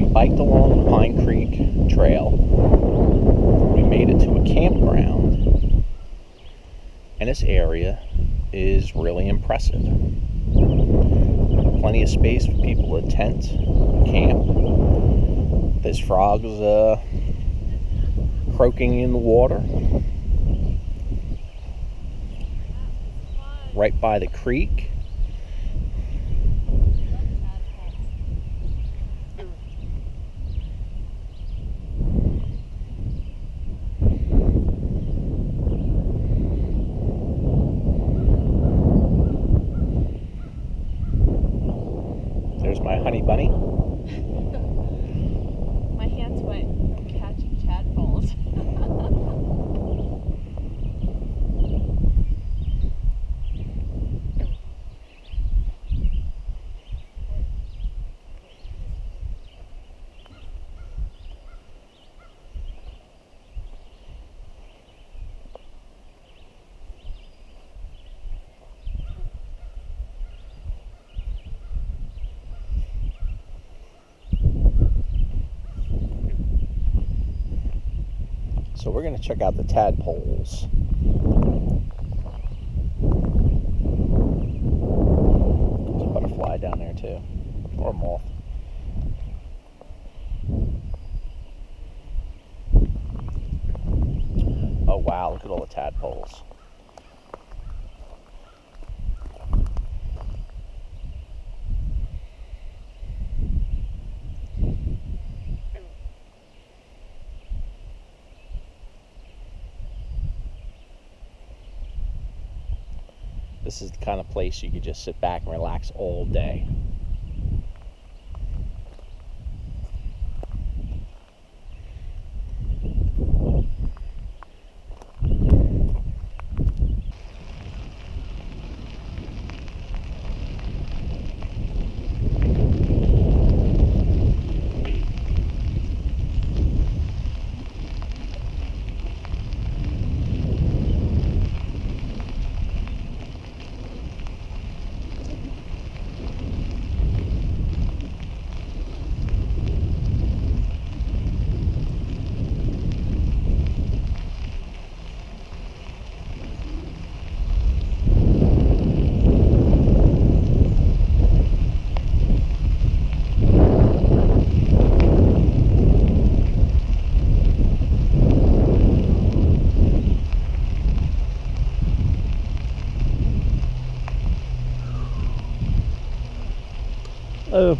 biked along the Pine Creek Trail. We made it to a campground, and this area is really impressive. Plenty of space for people to tent, camp. There's frogs croaking in the water right by the creek. There's my honey bunny. My hands went from catching tadpoles. So we're going to check out the tadpoles. There's a butterfly down there too, or a moth. Oh wow, look at all the tadpoles. This is the kind of place you could just sit back and relax all day. Oh.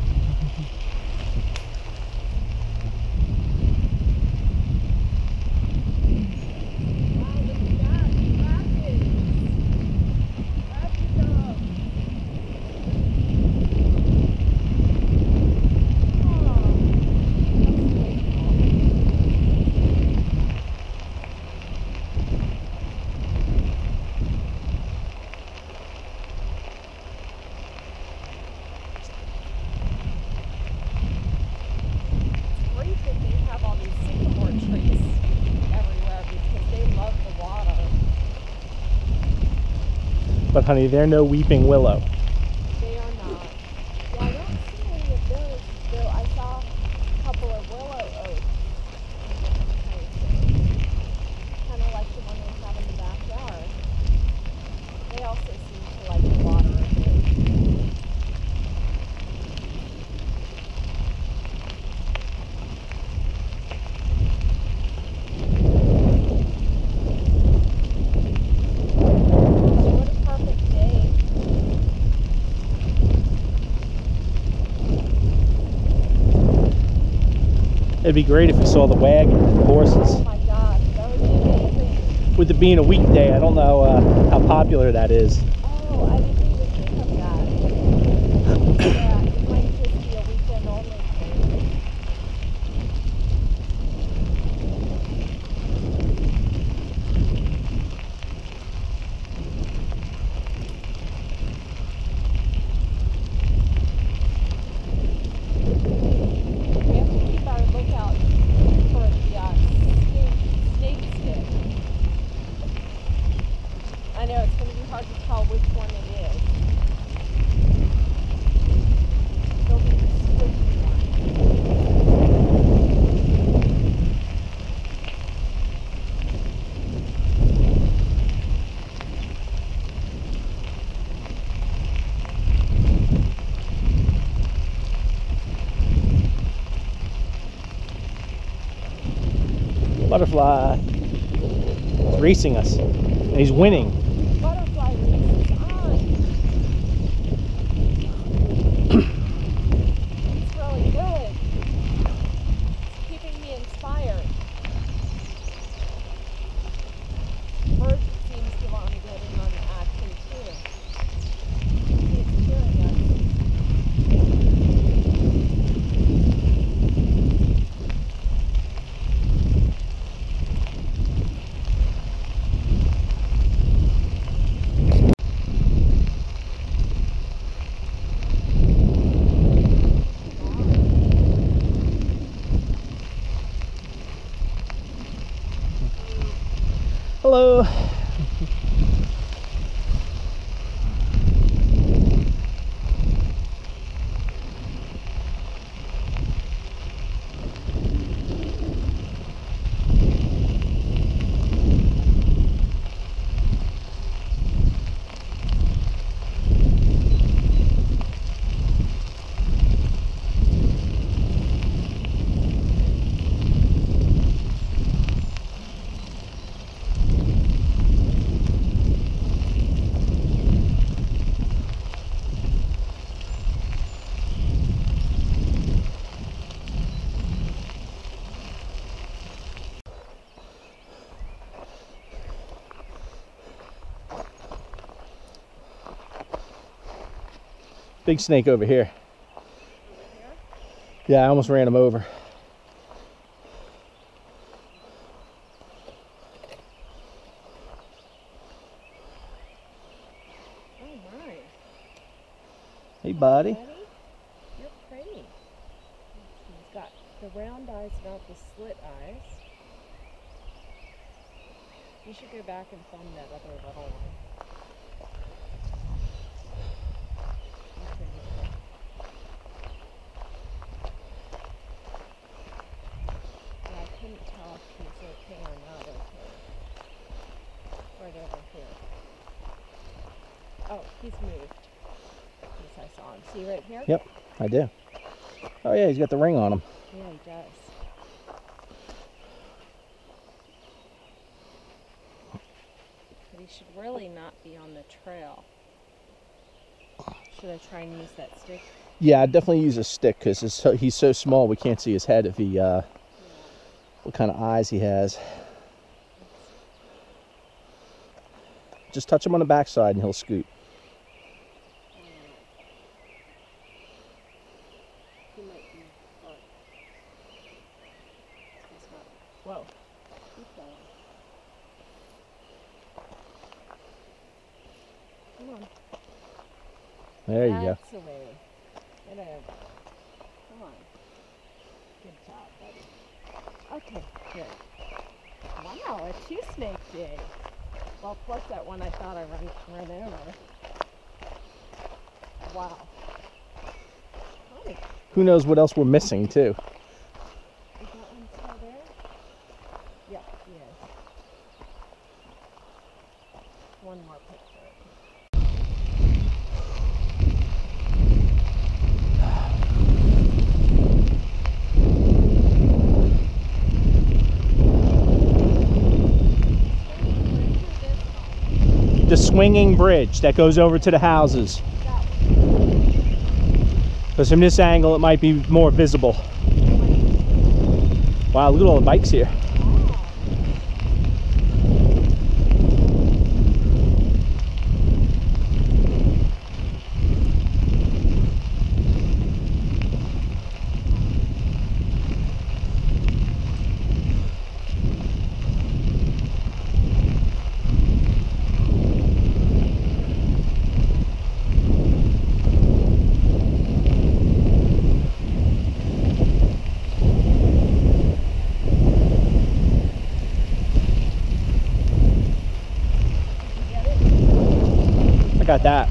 But honey, they're no weeping willow. They are not. Yeah, I don't see any of those, though I saw a couple of willow oaks. Kind of like the one we have in the backyard. They also seem to like the water a bit. It'd be great if we saw the wagon and the horses. Oh my gosh, that would be amazing. With it being a weekday, I don't know how popular that is. Oh, I didn't even think of that. Yeah, it might just be a weekend only thing. We have to keep our lookout for the snake stick. I know it's going to be hard to tell which butterfly racing us, and he's winning. Butterfly race is on. It's really good. It's keeping me inspired. Bird seems to want to get in on the action too. He's cheering us. Hello. Big snake over here. Yeah, I almost ran him over. Oh my. Hey, buddy. Ready? You're pretty. He's got the round eyes, not the slit eyes. You should go back and film that other little one. Yeah, I couldn't tell if he's okay or not okay. Right over here. Oh, he's moved. Yes, I saw him. See right here? Yep, I do. Oh yeah, he's got the ring on him. Yeah, he does. But he should really not be on the trail. Should I try and use that stick? Yeah, I'd definitely use a stick because he's so small we can't see his head if he, what kind of eyes he has. Just touch him on the backside and he'll scoot. He might be. Whoa. Keep going. Come on. There you go. That's the way. Get over. Come on. Good job, buddy. Okay, good. Wow, a two snake day. Well, plus that one I thought I ran over. Wow. Hi. Who knows what else we're missing too. Is that one still there? Yep, he is. One more picture. The swinging bridge that goes over to the houses. Because from this angle it might be more visible. Wow, look at all the bikes here. Got that.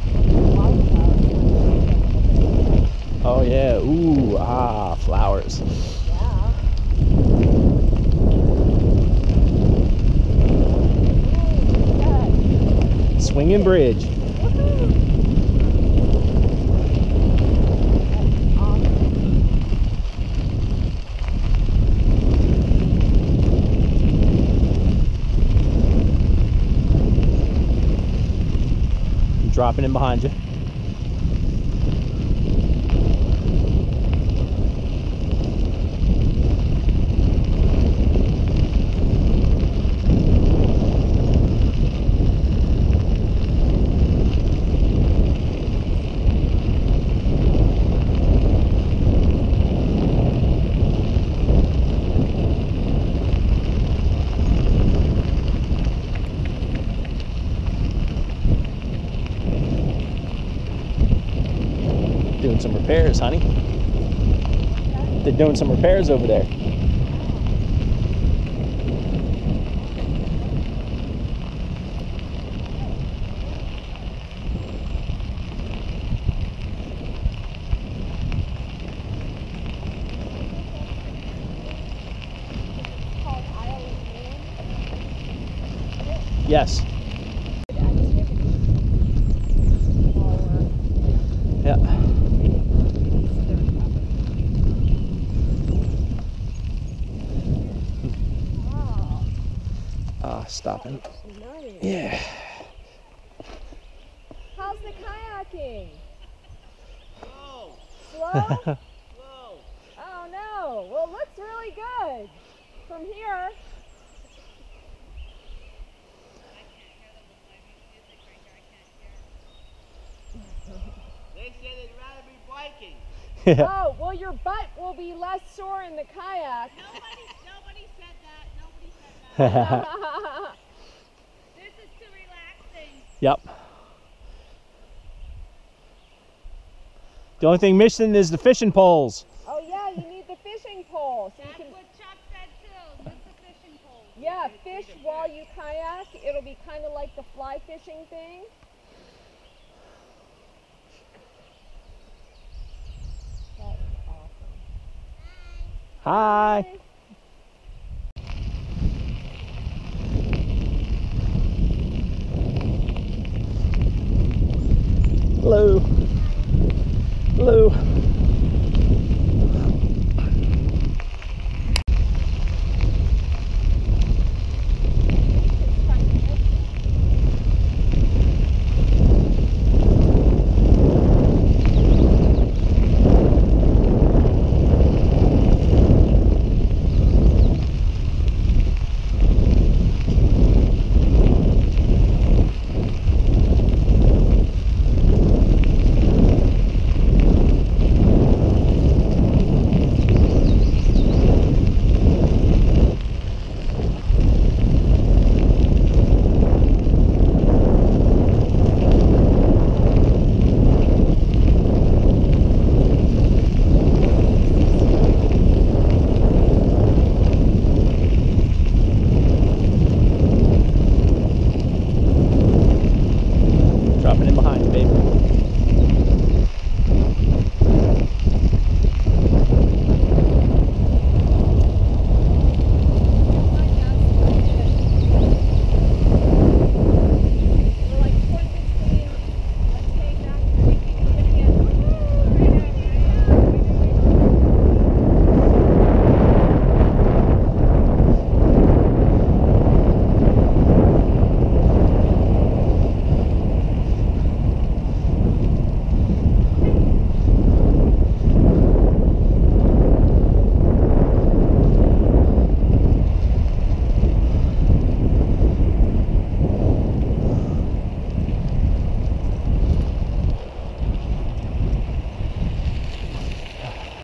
Oh yeah, ooh, ah, flowers. Swinging bridge. I'm dropping in behind you. Doing some repairs, honey. They're doing some repairs over there. Yes. Yeah. Stopping. Nice. Yeah. How's the kayaking? Slow. Slow? Slow. Oh no. Well, it looks really good from here. They said they'd rather be biking. Oh, well, your butt will be less sore in the kayak. Nobody said that. Nobody said that. This is to relax things. Yep. The only thing missing is the fishing poles. Oh yeah, you need the fishing pole. So you That's can, what Chuck said too. With the fishing pole. yeah, fish while you kayak. It'll be kind of like the fly fishing thing. That is awesome. Hi. Hello. Hello.